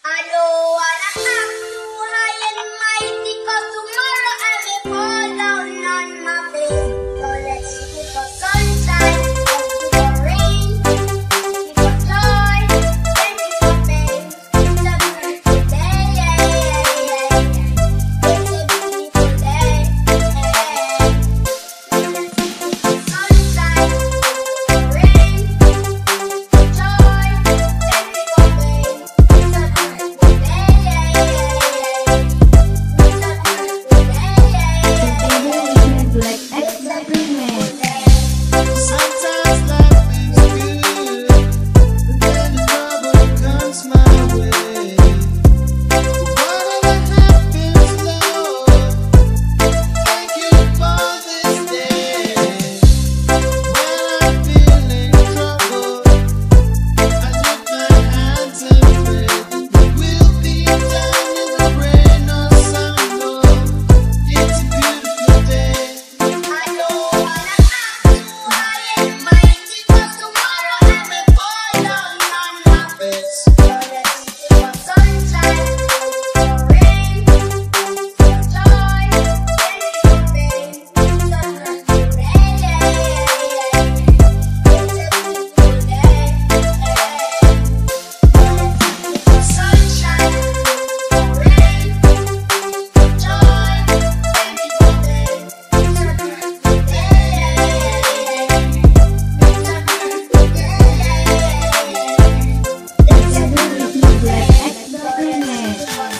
don't wanna act too high and mighty, 'cause tomorrow I may fall down on my face. So let's keep for sunshine, let's keep for rain, keep for joy, and keep for pain. It's a beautiful day, it's a beautiful day. Sunshine, rain, joy, and keep for pain. It's a beautiful day, Black Xdot Remix. Sometimes life is good, but then the trouble comes my way. Whatever happens, Lord, thank you for this day. When I feel in trouble, I lift my hands and pray that we'll be done in the rain or sun, Lord. It's a beautiful day. I don't wanna act too high and mighty, 'cause tomorrow I may fall down on my face. So let's keep for sunshine, for rain, for joy, and for pain. It's a beautiful day, it's a beautiful day. For sunshine, for rain, for joy, and for pain. It's a beautiful Black Xdot Remix.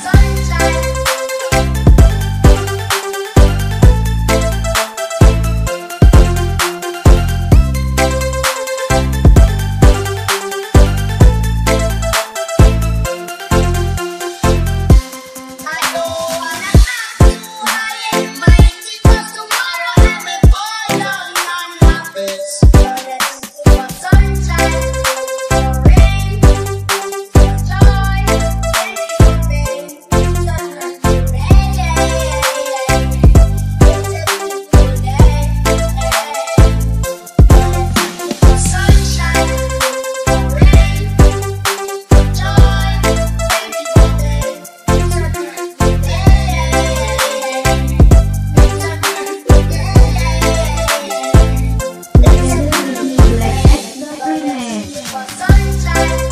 Black Xdot Remix.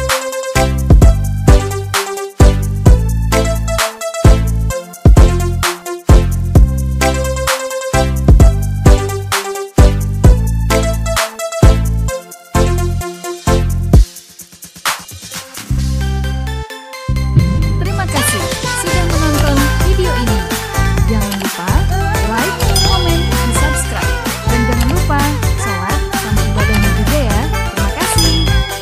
Terima kasih sudah menonton video ini. Jangan lupa like, komen, dan subscribe. Dan jangan lupa sholat sama ibadahnya juga ya. Terima kasih.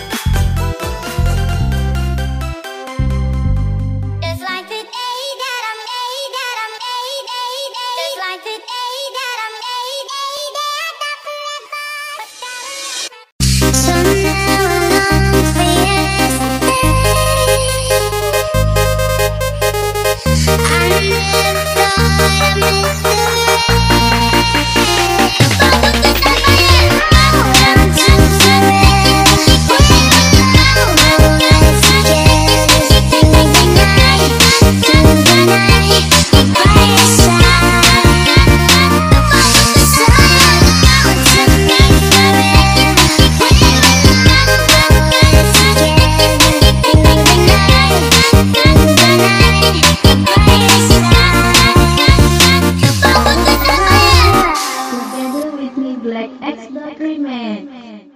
Just like the day that I made, that I made, just like the day that I made, that forever. So now I long for yesterday. I never thought I'd miss the Together with me, Black Xdot Remix.